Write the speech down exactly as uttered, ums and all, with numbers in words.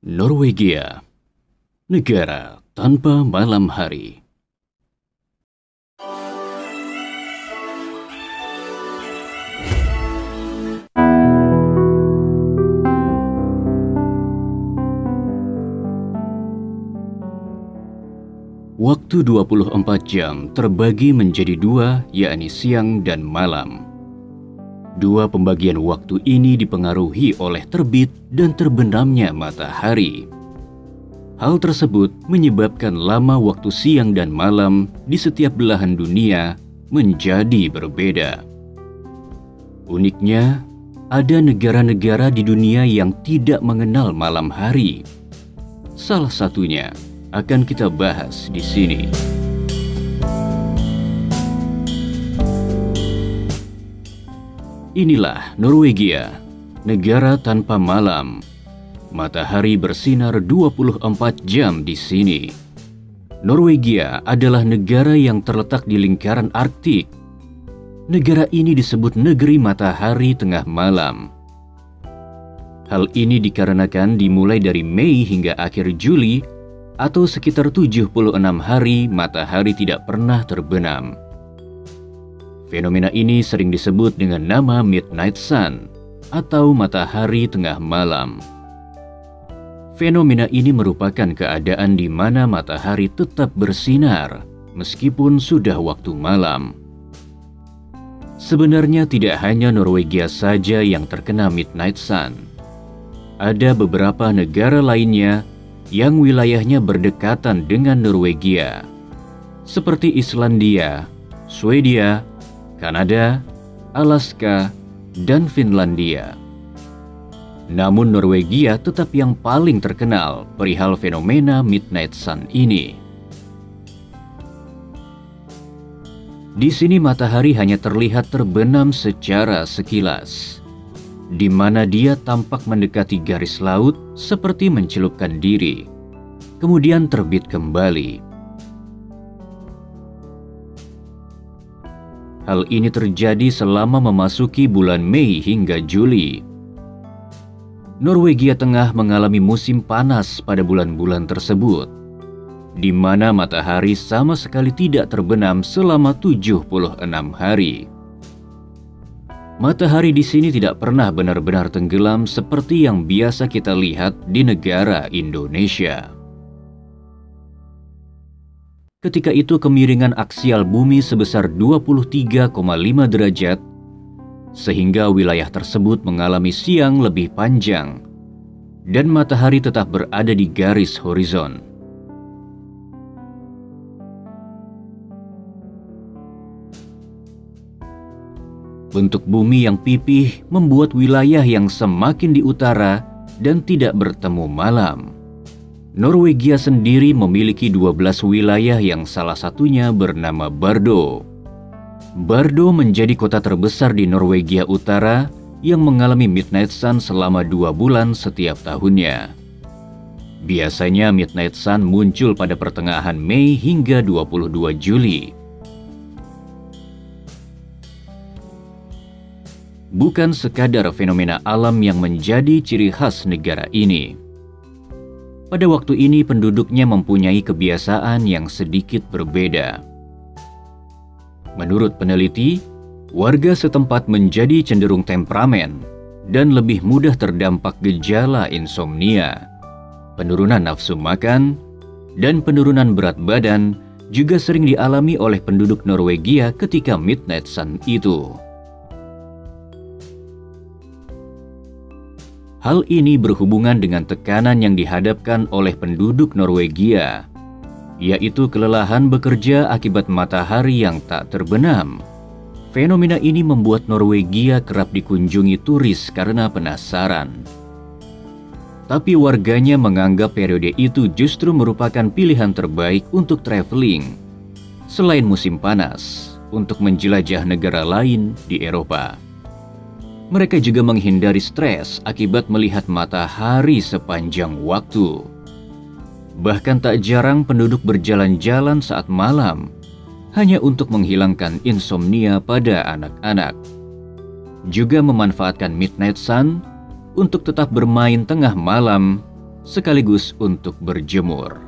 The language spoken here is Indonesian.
Norwegia, negara tanpa malam hari. Waktu dua puluh empat jam terbagi menjadi dua, yakni siang dan malam. Dua pembagian waktu ini dipengaruhi oleh terbit dan terbenamnya matahari. Hal tersebut menyebabkan lama waktu siang dan malam di setiap belahan dunia menjadi berbeda. Uniknya, ada negara-negara di dunia yang tidak mengenal malam hari. Salah satunya akan kita bahas di sini. Inilah Norwegia, negara tanpa malam. Matahari bersinar dua puluh empat jam di sini. Norwegia adalah negara yang terletak di lingkaran Arktik. Negara ini disebut negeri matahari tengah malam. Hal ini dikarenakan dimulai dari Mei hingga akhir Juli, atau sekitar tujuh puluh enam hari matahari tidak pernah terbenam. Fenomena ini sering disebut dengan nama Midnight Sun atau matahari tengah malam. Fenomena ini merupakan keadaan di mana matahari tetap bersinar meskipun sudah waktu malam. Sebenarnya tidak hanya Norwegia saja yang terkena Midnight Sun. Ada beberapa negara lainnya yang wilayahnya berdekatan dengan Norwegia, seperti Islandia, Swedia, Kanada, Alaska, dan Finlandia. Namun Norwegia tetap yang paling terkenal perihal fenomena Midnight Sun ini. Di sini matahari hanya terlihat terbenam secara sekilas, di mana dia tampak mendekati garis laut seperti mencelupkan diri, kemudian terbit kembali. Hal ini terjadi selama memasuki bulan Mei hingga Juli. Norwegia tengah mengalami musim panas pada bulan-bulan tersebut, di mana matahari sama sekali tidak terbenam selama tujuh puluh enam hari. Matahari di sini tidak pernah benar-benar tenggelam seperti yang biasa kita lihat di negara Indonesia. Ketika itu kemiringan aksial bumi sebesar dua puluh tiga koma lima derajat, sehingga wilayah tersebut mengalami siang lebih panjang, dan matahari tetap berada di garis horizon. Bentuk bumi yang pipih membuat wilayah yang semakin di utara dan tidak bertemu malam. Norwegia sendiri memiliki dua belas wilayah yang salah satunya bernama Bardo. Bardo menjadi kota terbesar di Norwegia Utara yang mengalami Midnight Sun selama dua bulan setiap tahunnya. Biasanya Midnight Sun muncul pada pertengahan Mei hingga dua puluh dua Juli. Bukan sekadar fenomena alam yang menjadi ciri khas negara ini. Pada waktu ini penduduknya mempunyai kebiasaan yang sedikit berbeda. Menurut peneliti, warga setempat menjadi cenderung temperamen dan lebih mudah terdampak gejala insomnia, penurunan nafsu makan, dan penurunan berat badan juga sering dialami oleh penduduk Norwegia ketika Midnight Sun itu. Hal ini berhubungan dengan tekanan yang dihadapkan oleh penduduk Norwegia, yaitu kelelahan bekerja akibat matahari yang tak terbenam. Fenomena ini membuat Norwegia kerap dikunjungi turis karena penasaran. Tapi warganya menganggap periode itu justru merupakan pilihan terbaik untuk traveling, selain musim panas, untuk menjelajah negara lain di Eropa. Mereka juga menghindari stres akibat melihat matahari sepanjang waktu. Bahkan tak jarang penduduk berjalan-jalan saat malam, hanya untuk menghilangkan insomnia pada anak-anak. Juga memanfaatkan Midnight Sun untuk tetap bermain tengah malam sekaligus untuk berjemur.